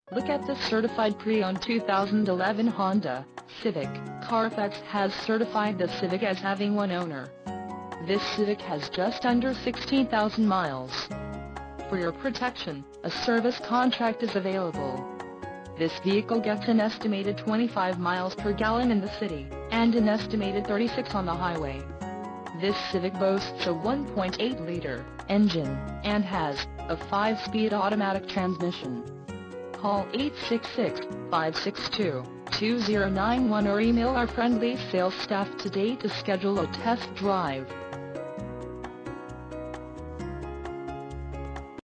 Look at this certified pre-owned 2011 Honda Civic. Carfax has certified the Civic as having one owner. This Civic has just under 16,000 miles. For your protection, a service contract is available. This vehicle gets an estimated 25 miles per gallon in the city, and an estimated 36 on the highway. This Civic boasts a 1.8-liter engine, and has a 5-speed automatic transmission. Call 866-562-2091 or email our friendly sales staff today to schedule a test drive.